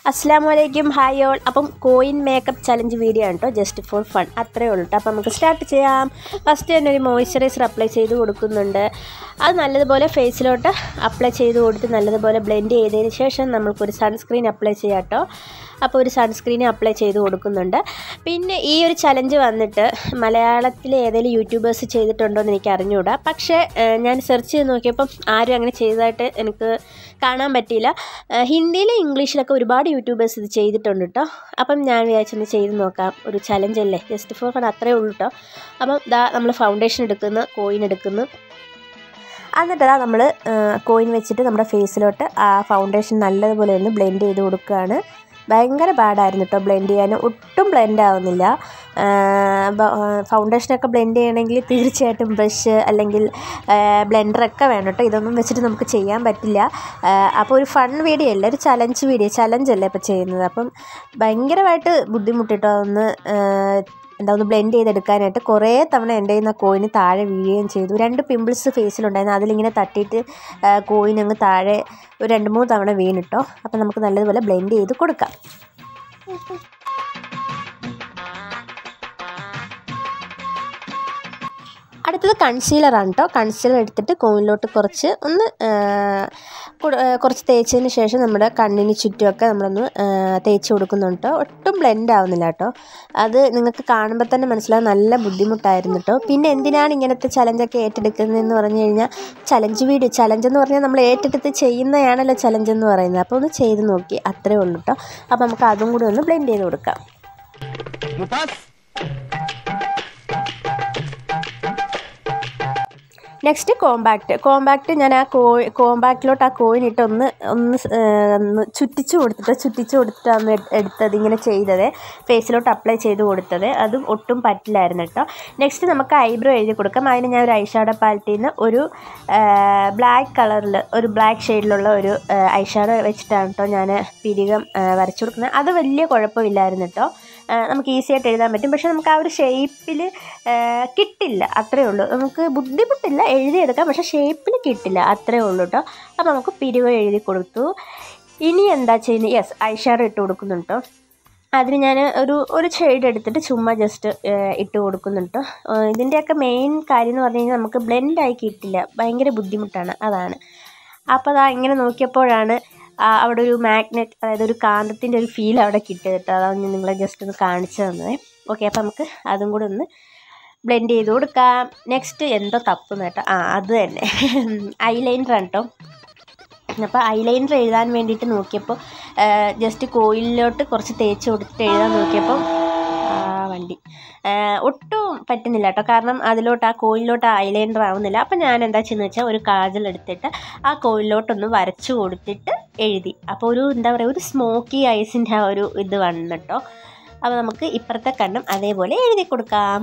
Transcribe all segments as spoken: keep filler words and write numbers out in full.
Assalaamu alaikum, hi all. അപ്പം coin makeup challenge video ആണ് ട്ടോ, just for fun. അത്രേ ഉള്ളൂ ട്ടോ. അപ്പോൾ നമുക്ക് സ്റ്റാർട്ട് ചെയ്യാം. ഫസ്റ്റ് തന്നെ ഒരു മോയ്സ്ചറൈസർ അപ്ലൈ ചെയ്ത് കൊടുക്കുന്നുണ്ട്. അത് നല്ലതുപോലെ ഫേസിലോട്ട് അപ്ലൈ ചെയ്ത് കൊടുത്ത് നല്ലതുപോലെ ബ്ലെൻഡ് ചെയ്തതിന് ശേഷം നമുക്കൊരു സൺസ്ക്രീൻ അപ്ലൈ ചെയ്യാം ട്ടോ. അപ്പോൾ ഒരു സൺസ്ക്രീൻ അപ്ലൈ ചെയ്ത് കൊടുക്കുന്നുണ്ട്. പിന്നെ ഈ ഒരു ചലഞ്ച് വന്നിട്ട് മലയാളത്തിൽ ഏതെങ്കിലും യൂട്യൂബേഴ്സ് ചെയ്തിട്ടുണ്ടോ എന്ന് എനിക്ക് അറിഞ്ഞുകൂടാ. പക്ഷേ ഞാൻ സെർച്ച് ചെയ്ത് നോക്കിയപ്പം ആരും അങ്ങനെ ചെയ്തതായിട്ട് എനിക്ക് കാണാൻ പറ്റിയില്ല. ഹിന്ദിയിലും ഇംഗ്ലീഷിലൊക്കെ ഒരുപാട് യൂട്യൂബേഴ്സ് ഇത് ചെയ്തിട്ടുണ്ട് കേട്ടോ. അപ്പം ഞാൻ വിചാരിച്ചൊന്ന് ചെയ്ത് നോക്കാം, ഒരു ചലഞ്ച് അല്ലേ, ജസ്റ്റ് ഫോർ ഫൺ, അത്രേ ഉള്ളൂ കേട്ടോ. അപ്പം ദാ നമ്മൾ ഫൗണ്ടേഷൻ എടുക്കുന്നു, കോയിൻ എടുക്കുന്നു, എന്നിട്ട് ദാ നമ്മൾ കോയിൻ വെച്ചിട്ട് നമ്മുടെ ഫേസിലോട്ട് ആ ഫൗണ്ടേഷൻ നല്ലതുപോലെ ഒന്ന് ബ്ലെൻഡ് ചെയ്ത് കൊടുക്കുകയാണ്. ഭയങ്കര പാടായിരുന്നു കേട്ടോ ബ്ലെൻഡ് ചെയ്യാൻ, ഒട്ടും ബ്ലെൻഡ് ആവുന്നില്ല. ഫൗണ്ടേഷനൊക്കെ ബ്ലെൻഡ് ചെയ്യണമെങ്കിൽ തീർച്ചയായിട്ടും ബ്രഷ് അല്ലെങ്കിൽ ബ്ലെൻഡറൊക്കെ വേണം കേട്ടോ. ഇതൊന്നും വെച്ചിട്ട് നമുക്ക് ചെയ്യാൻ പറ്റില്ല. അപ്പോൾ ഒരു ഫൺ വീഡിയോ അല്ല, ഒരു ചലഞ്ച് വീഡിയോ, ചലഞ്ചല്ലേ ഇപ്പോൾ ചെയ്യുന്നത്. അപ്പം ഭയങ്കരമായിട്ട് ബുദ്ധിമുട്ടിട്ടോ ഒന്ന് എന്താ ഒന്ന് ബ്ലെൻഡ് ചെയ്തെടുക്കാനായിട്ട്. കുറേ തവണ എൻ്റെ കയ്യിൽ നിന്ന് കോയിന് താഴെ വീഴുകയും ചെയ്തു. രണ്ട് പിമ്പിൾസ് ഫേസിലുണ്ടായിരുന്നു, അതിലിങ്ങനെ തട്ടിയിട്ട് കോയിൻ അങ്ങ് താഴെ ഒരു രണ്ട് മൂന്ന് തവണ വീണിട്ടോ. അപ്പം നമുക്ക് നല്ലതുപോലെ ബ്ലെൻഡ് ചെയ്ത് കൊടുക്കാം. അടുത്തത് കൺസീലറാണ് കേട്ടോ. കൺസീലർ എടുത്തിട്ട് കോയിനിലോട്ട് കുറച്ച് ഒന്ന് കുറച്ച് തേച്ചതിന് ശേഷം നമ്മുടെ കണ്ണിന് ചുറ്റുമൊക്കെ നമ്മളൊന്ന് തേച്ച് കൊടുക്കുന്നുണ്ട് കേട്ടോ. ഒട്ടും ബ്ലെൻഡ് ആവുന്നില്ല കേട്ടോ. അത് നിങ്ങൾക്ക് കാണുമ്പോൾ തന്നെ മനസ്സിലാവും, നല്ല ബുദ്ധിമുട്ടായിരുന്നു കേട്ടോ. പിന്നെ എന്തിനാണ് ഇങ്ങനത്തെ ചലഞ്ചൊക്കെ ഏറ്റെടുക്കുന്നതെന്ന് പറഞ്ഞു കഴിഞ്ഞാൽ, ചലഞ്ച് വീഡിയോ, ചലഞ്ച് എന്ന് പറഞ്ഞാൽ നമ്മൾ ഏറ്റെടുത്ത് ചെയ്യുന്നതാണല്ലോ ചലഞ്ച് എന്ന് പറയുന്നത്. അപ്പോൾ ഒന്ന് ചെയ്ത് നോക്കി, അത്രേ ഉള്ളൂ കേട്ടോ. അപ്പോൾ നമുക്ക് അതും കൂടി ഒന്ന് ബ്ലെൻഡ് ചെയ്ത് കൊടുക്കാം. Next compact. കോമ്പാക്റ്റ് ഞാൻ ആ കോ കോമ്പാക്റ്റിലോട്ട് ആ കോയിനിട്ട് ഒന്ന് ഒന്ന് ഒന്ന് ചുറ്റിച്ച് കൊടുത്തിട്ട് ചുറ്റിച്ച് കൊടുത്തിട്ടാണ് എടുത്തത്, ഇങ്ങനെ ചെയ്തത്, ഫേസിലോട്ട് അപ്ലൈ ചെയ്ത് കൊടുത്തത്. അതും ഒട്ടും പറ്റില്ലായിരുന്നു കേട്ടോ. നെക്സ്റ്റ് നമുക്ക് ഐബ്രോ എഴുതി കൊടുക്കാം. അതിന് ഞാൻ ഒരു ഐഷാഡോ പാലറ്റിൽ നിന്ന് ഒരു ബ്ലാക്ക് കളറിൽ, ഒരു ബ്ലാക്ക് ഷെയ്ഡിലുള്ള ഒരു ഐഷാഡോ വെച്ചിട്ടാണ് കേട്ടോ ഞാൻ പിരികം വരച്ചു കൊടുക്കുന്നത്. അത് വലിയ കുഴപ്പമില്ലായിരുന്നു കേട്ടോ. നമുക്ക് ഈസി ആയിട്ട് എഴുതാൻ പറ്റും. പക്ഷേ നമുക്ക് ആ ഒരു ഷേപ്പിൽ കിട്ടില്ല, അത്രയേ ഉള്ളൂ. നമുക്ക് ബുദ്ധിമുട്ടില്ല, എഴുതിയെടുക്കാം, പക്ഷേ ഷേപ്പിൽ കിട്ടില്ല, അത്രയേ ഉള്ളൂ കേട്ടോ. അപ്പോൾ നമുക്ക് പിരിവ് എഴുതി കൊടുത്തു. ഇനി എന്താ ചെയ്യുന്നത്? യെസ്, ഐഷാഡോ ഇട്ട് കൊടുക്കുന്നുണ്ട് കേട്ടോ. അതിന് ഞാൻ ഒരു ഒരു ഷെയ്ഡ് എടുത്തിട്ട് ചുമ്മാ ജസ്റ്റ് ഇട്ട് കൊടുക്കുന്നുണ്ട്. ഇതിൻ്റെയൊക്കെ മെയിൻ കാര്യം എന്ന് പറഞ്ഞു കഴിഞ്ഞാൽ നമുക്ക് ബ്ലെൻഡായി കിട്ടില്ല, ഭയങ്കര ബുദ്ധിമുട്ടാണ്, അതാണ്. അപ്പോൾ അതാ ഇങ്ങനെ നോക്കിയപ്പോഴാണ് അവിടെ ഒരു മാഗ്നറ്റ്, അതായത് ഒരു കാന്തത്തിൻ്റെ ഒരു ഫീൽ അവിടെ കിട്ടിയത് കേട്ടോ. അതാണ് ഞാൻ നിങ്ങളെ ജസ്റ്റ് ഒന്ന് കാണിച്ചു തന്നത്. ഓക്കെ, അപ്പോൾ നമുക്ക് അതും കൂടെ ഒന്ന് ബ്ലെൻഡ് ചെയ്ത് കൊടുക്കാം. നെക്സ്റ്റ് എന്തോ തപ്പുന്ന കേട്ടോ, ആ അത് തന്നെ ഐലൈനറാണ് കേട്ടോ. അപ്പോൾ ഐലൈനർ എഴുതാൻ വേണ്ടിയിട്ട് നോക്കിയപ്പോൾ ജസ്റ്റ് കോയിലിലോട്ട് കുറച്ച് തേച്ച് കൊടുത്തിട്ട് എഴുതാൻ നോക്കിയപ്പോൾ വണ്ടി ഒട്ടും പറ്റുന്നില്ല കേട്ടോ. കാരണം അതിലോട്ട് ആ കോയിലിലോട്ട് ഐലൈനർ ആവുന്നില്ല. അപ്പം ഞാൻ എന്താ ചെയ്യുന്നത് വെച്ചാൽ ഒരു കാജൽ എടുത്തിട്ട് ആ കോയിലിലോട്ടൊന്ന് വരച്ചു കൊടുത്തിട്ട് എഴുതി. അപ്പോൾ ഒരു എന്താ പറയുക, ഒരു സ്മോക്കി ഐസിൻ്റെ ആ ഒരു ഇത് വന്നു കേട്ടോ. അപ്പോൾ നമുക്ക് ഇപ്പുറത്തെ കണ്ണും അതേപോലെ എഴുതി കൊടുക്കാം.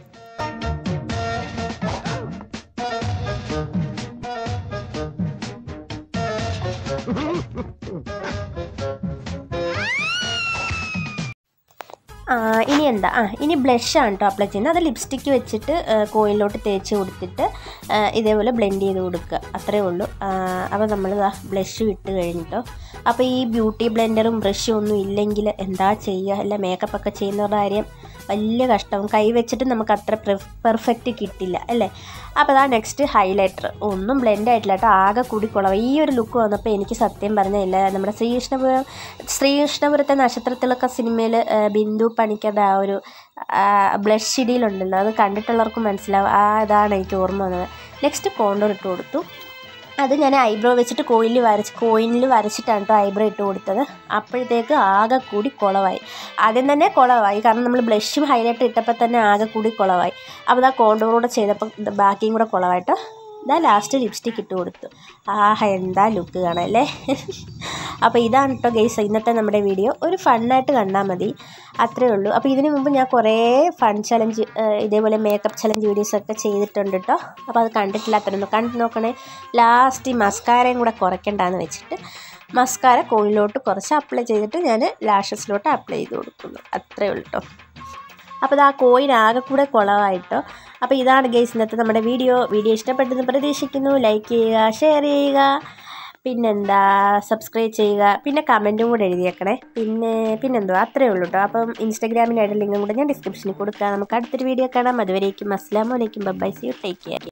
ഇനി എന്താ, ആ ഇനി ബ്ലഷാണ് കേട്ടോ അപ്ലൈ ചെയ്യുന്നത്. അത് ലിപ്സ്റ്റിക്ക് വെച്ചിട്ട് കോയിലിലോട്ട് തേച്ച് കൊടുത്തിട്ട് ഇതേപോലെ ബ്ലെൻഡ് ചെയ്ത് കൊടുക്കുക, അത്രയേ ഉള്ളൂ. അപ്പോൾ നമ്മൾ ബ്ലഷ് വിട്ട് കഴിഞ്ഞിട്ടോ. അപ്പോൾ ഈ ബ്യൂട്ടി ബ്ലെൻഡറും ബ്രഷും ഒന്നും ഇല്ലെങ്കിൽ എന്താ ചെയ്യുക, അല്ല മേക്കപ്പൊക്കെ ചെയ്യുന്നവരുടെ കാര്യം വലിയ കഷ്ടം. കൈ വെച്ചിട്ട് നമുക്ക് അത്ര പെർഫെക്റ്റ് കിട്ടില്ല അല്ലേ. അപ്പോൾ അതാ നെക്സ്റ്റ് ഹൈലൈറ്റർ. ഒന്നും ബ്ലെൻഡ് ആയിട്ടില്ല കേട്ടോ, ആകെ കൂടി കുളവ്. ഈ ഒരു ലുക്ക് വന്നപ്പോൾ എനിക്ക് സത്യം പറഞ്ഞില്ല, നമ്മുടെ ശ്രീകൃഷ്ണപുരം ശ്രീകൃഷ്ണപുരത്തെ നക്ഷത്രത്തിലൊക്കെ സിനിമയിൽ ബിന്ദു പണിക്കരുടെ ആ ഒരു ബ്ലഷ് ഷെയ്ഡിലുണ്ടല്ലോ, അത് കണ്ടിട്ടുള്ളവർക്ക് മനസ്സിലാവും. ആ ഇതാണ് എനിക്ക് ഓർമ്മ വന്നത്. നെക്സ്റ്റ് കോണ്ടൂർ ഇട്ട് കൊടുത്തു. അത് ഞാൻ ഐബ്രോ വെച്ചിട്ട് കോയിനിൽ വരച്ച് കോയിനിൽ വരച്ചിട്ടാണ് കേട്ടോ ഐബ്രോ ഇട്ട് കൊടുത്തത്. അപ്പോഴത്തേക്ക് ആകെ കൂടി കുളവായി. ആദ്യം തന്നെ കുളവായി, കാരണം നമ്മൾ ബ്ലഷും ഹൈലൈറ്റർ ഇട്ടപ്പോൾ തന്നെ ആകെ കൂടി കുളവായി. അപ്പോൾ ആ കോണ്ടൂറൂടെ ചെയ്തപ്പോൾ ബാക്കിയും കൂടെ കുളവായിട്ട് ഇതാ ലാസ്റ്റ് ലിപ്സ്റ്റിക്ക് ഇട്ട് കൊടുത്തു. ആഹ് എന്താ ലുക്ക് കാണാമല്ലേ. അപ്പോൾ ഇതാണ് കേട്ടോ ഗൈസ് ഇന്നത്തെ നമ്മുടെ വീഡിയോ. ഒരു ഫണ്ണായിട്ട് കണ്ടാൽ മതി, അത്രയേ ഉള്ളൂ. അപ്പോൾ ഇതിനു മുമ്പ് ഞാൻ കുറേ ഫൺ ചലഞ്ച്, ഇതേപോലെ മേക്കപ്പ് ചലഞ്ച് വീഡിയോസൊക്കെ ചെയ്തിട്ടുണ്ട് കേട്ടോ. അപ്പോൾ അത് കണ്ടിട്ടില്ലാത്തവരൊന്ന് കണ്ടു നോക്കണേ. ലാസ്റ്റ് മസ്കാരയും കൂടെ കുറയ്ക്കണ്ടെന്ന് വെച്ചിട്ട് മസ്കാര കോയിലോട്ട് കുറച്ച് അപ്ലൈ ചെയ്തിട്ട് ഞാൻ ലാഷസിലോട്ട് അപ്ലൈ ചെയ്ത് കൊടുക്കുന്നു, അത്രയേ ഉള്ളൂ കേട്ടോ. അപ്പോൾ ഇത് ആ കോയിൻ ആകെ കൂടെ കുളവായിട്ടോ. അപ്പോൾ ഇതാണ് ഗൈസ് ഇന്നത്തെ നമ്മുടെ വീഡിയോ. വീഡിയോ ഇഷ്ടപ്പെട്ടെന്ന് പ്രതീക്ഷിക്കുന്നു. ലൈക്ക് ചെയ്യുക, ഷെയർ ചെയ്യുക. പിന്നെന്താ സബ്സ്ക്രൈബ് ചെയ്യുക, പിന്നെ കമൻറ്റും കൂടെ എഴുതിയേക്കണേ. പിന്നെ പിന്നെന്തോ അത്രയേ ഉള്ളൂ കേട്ടോ. അപ്പം ഇൻസ്റ്റാഗ്രാമിൻ്റെ ലിങ്കും കൂടെ ഞാൻ ഡിസ്ക്രിപ്ഷനിൽ കൊടുക്കാം. നമുക്ക് അടുത്തൊരു വീഡിയോ കാണാം. അതുവരേക്കും അസ്സലാമു അലൈക്കും, bye, see you, take care.